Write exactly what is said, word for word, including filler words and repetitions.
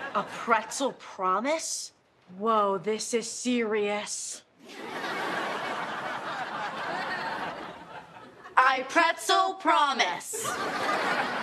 A pretzel promise? Whoa, this is serious. I pretzel promise.